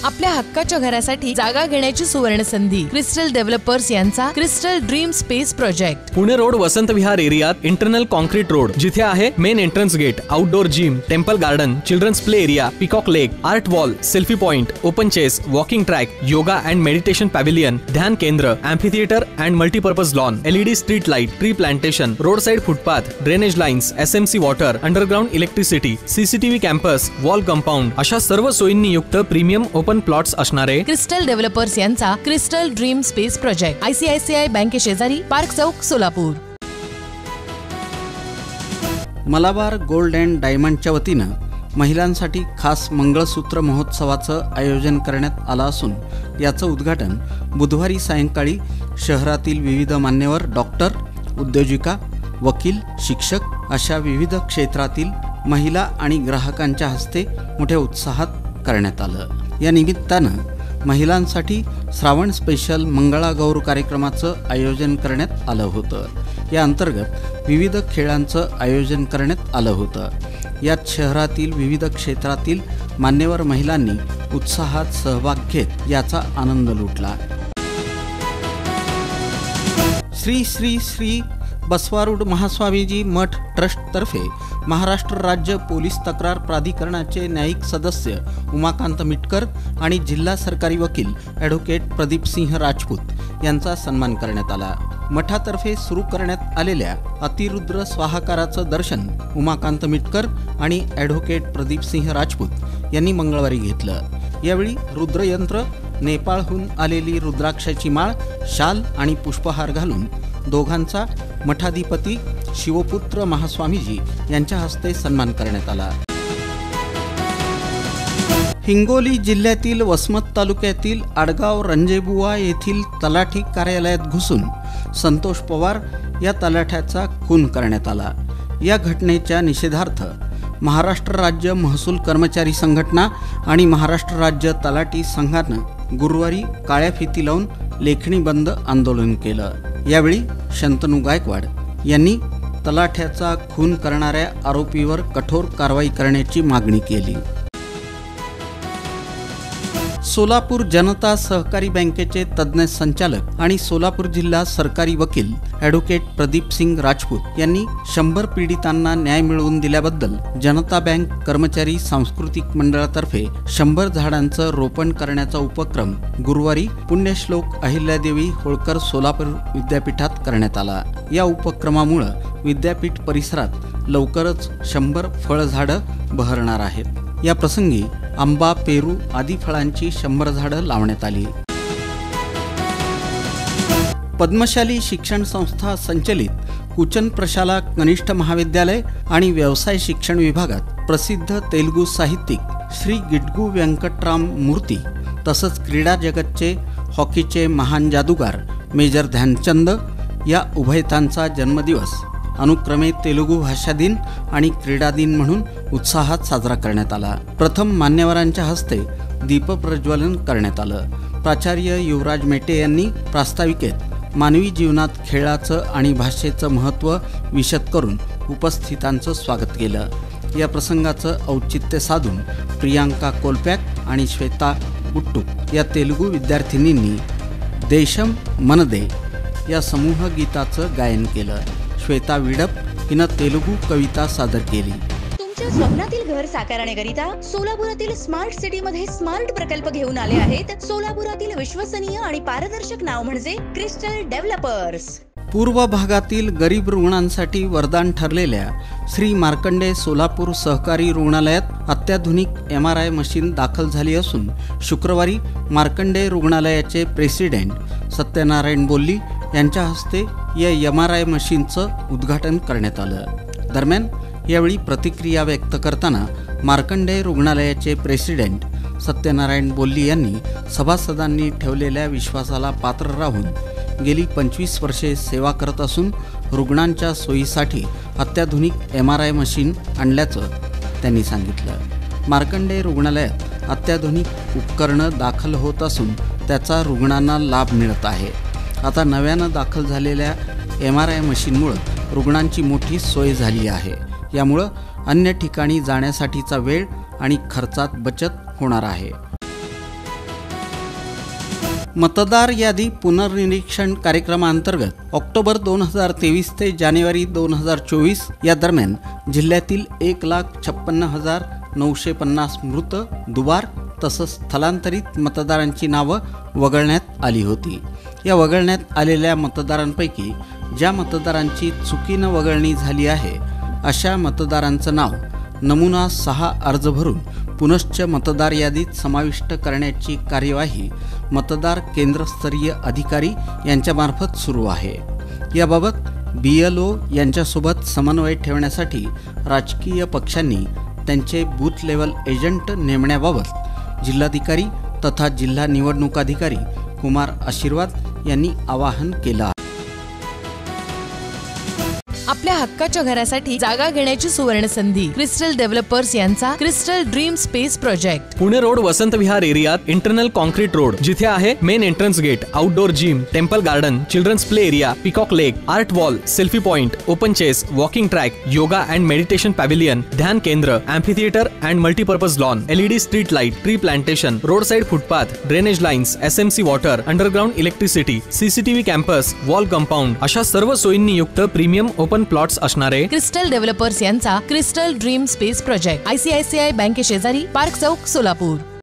आपल्या हक्काच्या घरासाठी जागा घेण्याची सुवर्ण संधी। क्रिस्टल डेव्हलपर्स यांचा crystal dream space project. Pune road Vasant Vihar एरियात इंटरनल कॉन्क्रीट रोड, जिथे आहे main entrance gate, outdoor gym, temple garden, children's play area, peacock lake, art wall, selfie point, open chess, walking track, yoga and meditation pavilion, ध्यान केंद्र, amphitheatre and multipurpose lawn, LED street light, tree plantation, road side footpath, drainage lines, SMC water, underground electricity, CCTV campus, wall compound अशा सर्व सोयींनी युक्त premium open plots असणारे crystal developers यांचा crystal dream space project, ICICI बँके शेजारी, park चौक, Solapur. Malabar gold and डायमंडच्या वतीनं महिलांसाठी खास मंगळसूत्र महोत्सवाचं आयोजन करण्यात आलं असून याचं उद्घाटन बुधवारी सायंकाळी शहरातील विविध मान्यवर, डॉक्टर, उद्योजिका, वकील, शिक्षक अशा विविध क्षेत्रातील महिला आणि ग्राहकांच्या हस्ते मोठ्या उत्साहात करण्यात आलं। या निमित्तानं महिलांसाठी श्रावण स्पेशल मंगळागौर कार्यक्रमाचं आयोजन करण्यात आलं होतं। या अंतर्गत विविध खेळांचं आयोजन करण्यात आलं होतं। यात शहरातील विविध क्षेत्रातील मान्यवर महिलांनी उत्साहात सहभाग घेत याचा आनंद लुटला। श्री श्री श्री बसवारूढ महास्वामीजी मठ ट्रस्टतर्फे महाराष्ट्र राज्य पोलीस तक्रार प्राधिकरणाचे न्यायिक सदस्य उमाकांत मिटकर आणि जिल्हा सरकारी वकील ॲडव्होकेट प्रदीपसिंह राजपूत यांचा सन्मान करण्यात आला। मठातर्फे सुरू करण्यात आलेल्या अतिरुद्र स्वाहाकाराचं दर्शन उमाकांत मिटकर आणि ॲडव्होकेट प्रदीपसिंह राजपूत यांनी मंगळवारी घेतलं। यावेळी रुद्रयंत्र, नेपाळहून आलेली रुद्राक्षाची माळ, शाल आणि पुष्पहार घालून दोघांचा मठाधिपती शिवपुत्र महास्वामीजी यांच्या हस्ते सन्मान करण्यात आला। हिंगोली जिल्ह्यातील वसमत तालुक्यातील आडगाव रंजेबुवा येथील तलाठी कार्यालयात घुसून संतोष पवार या तलाठ्याचा खून करण्यात आला। या घटनेच्या निषेधार्थ महाराष्ट्र राज्य महसूल कर्मचारी संघटना आणि महाराष्ट्र राज्य तलाठी संघानं गुरुवारी काळ्या फिती लावून लेखणी बंद आंदोलन केलं। यावेळी शंतनू गायकवाड यांनी तलाठ्याचा खून करणाऱ्या आरोपीवर कठोर कारवाई करण्याची मागणी केली। सोलापूर जनता सहकारी बँकेचे तज्ज्ञ संचालक आणि सोलापूर जिल्हा सरकारी वकील ॲडव्होकेट प्रदीपसिंह राजपूत यांनी 100 पीडितांना न्याय मिळवून दिल्याबद्दल जनता बँक कर्मचारी सांस्कृतिक मंडळातर्फे 100 झाडांचं रोपण करण्याचा उपक्रम गुरुवारी पुण्यश्लोक अहिल्यादेवी होळकर सोलापूर विद्यापीठात करण्यात आला। या उपक्रमामुळे विद्यापीठ परिसरात लवकरच 100 फळझाडं बहरणार आहेत। या प्रसंगी आंबा, पेरू आदी फळांची 100 झाडं लावण्यात आली। पद्मशाली शिक्षण संस्था संचलित कुचन प्रशाला कनिष्ठ महाविद्यालय आणि व्यवसाय शिक्षण विभागात प्रसिद्ध तेलुगू साहित्यिक श्री गिड्डू व्यंकटराम मूर्ती तसंच क्रीडा जगतचे हॉकीचे महान जादूगार मेजर ध्यानचंद या उभयतांचा जन्मदिवस अनुक्रमे तेलुगू भाषा दिन आणि क्रीडा दिन म्हणून उत्साहात साजरा करण्यात आला। प्रथम मान्यवरांच्या हस्ते दीपप्रज्वलन करण्यात आलं। प्राचार्य युवराज मेटे यांनी प्रास्ताविकेत मानवी जीवनात खेळाचं आणि भाषेचं महत्त्व विशद करून उपस्थितांचं स्वागत केलं। या प्रसंगाचं औचित्य साधून प्रियांका कोलपॅक आणि श्वेता गुट्टू या तेलुगू विद्यार्थिनींनी देशम मनदे या समूह गीताचं गायन केलं। श्वेता विडप हिनं तेलुगू कविता सादर केली। तुमच्या स्वप्नातील घर साकारण्याकरिता सोलापुरातील स्मार्ट सिटी मध्ये स्मार्ट प्रकल्प घेऊन आले आहेत। सोलापुरातील विश्वसनीय आणि पारदर्शक नाव म्हणजे क्रिस्टल डेव्हलपर्स। पूर्व भागातील गरीब रुग्णांसाठी वरदान ठरलेल्या श्री मार्कंडे सोलापूर सहकारी रुग्णालयात अत्याधुनिक MRI मशीन दाखल झाली असून शुक्रवारी मार्कंडे रुग्णालयाचे प्रेसिडेंट सत्यनारायण बोल्ली यांच्या हस्ते या MRI मशीनचं उद्घाटन करण्यात आलं। दरम्यान यावेळी प्रतिक्रिया व्यक्त करताना मार्कंडे रुग्णालयाचे प्रेसिडेंट सत्यनारायण बोल्ली यांनी सभासदांनी ठेवलेल्या विश्वासाला पात्र राहून गेली 25 वर्षे सेवा करत असून रुग्णांच्या सोयीसाठी अत्याधुनिक MRI मशीन आणल्याचं त्यांनी सांगितलं। मार्कंडे रुग्णालयात अत्याधुनिक उपकरणं दाखल होत असून त्याचा रुग्णांना लाभ मिळत आहे। आता नव्यानं दाखल झालेल्या MRI मशीनमुळे रुग्णांची मोठी सोय झाली आहे। यामुळे अन्य ठिकाणी जाण्यासाठीचा वेळ आणि खर्चात बचत होणार आहे। मतदार यादी पुनर्निरीक्षण कार्यक्रमाअंतर्गत ऑक्टोबर 2023 ते जानेवारी 2024 या दरम्यान जिल्ह्यातील 1,56,950 मृत, दुबार तसंच स्थलांतरित मतदारांची नावं वगळण्यात आली होती. या वगळण्यात आलेल्या मतदारांपैकी ज्या मतदारांची चुकीनं वगळणी झाली आहे अशा मतदारांचं नाव नमुना 6 अर्ज भरून पुनश्च मतदार यादीत समाविष्ट करण्याची कार्यवाही मतदार केंद्रस्तरीय अधिकारी यांच्यामार्फत सुरू आहे. याबाबत BLO यांच्यासोबत समन्वय ठेवण्यासाठी राजकीय पक्षांनी त्यांचे बूथ लेवल एजंट नेमण्याबाबत जिल्हाधिकारी तथा जिल्हा निवडणूक अधिकारी कुमार आशीर्वाद यांनी आवाहन केलं आहे. आपल्या हक्काच्या घरासाठी जागा घेण्याची सुवर्ण संधी. क्रिस्टल डेव्हलपर्स यांचा crystal dream space project. Pune road Vasant Vihar एरियात इंटरनल कॉन्क्रीट रोड, जिथे आहे main entrance gate, outdoor gym, temple garden, children's play area, peacock lake, art wall, selfie point, open chess, walking track, yoga and meditation pavilion, ध्यान केंद्र, amphitheatre and multipurpose lawn, LED street light, tree plantation, road side footpath, drainage lines, SMC water, underground electricity, CCTV campus, wall compound अशा सर्व सोयींनी युक्त premium open plots असणारे crystal developers यांचा crystal dream space project. ICICI बँके शेजारी, park चौक, सोलापूर.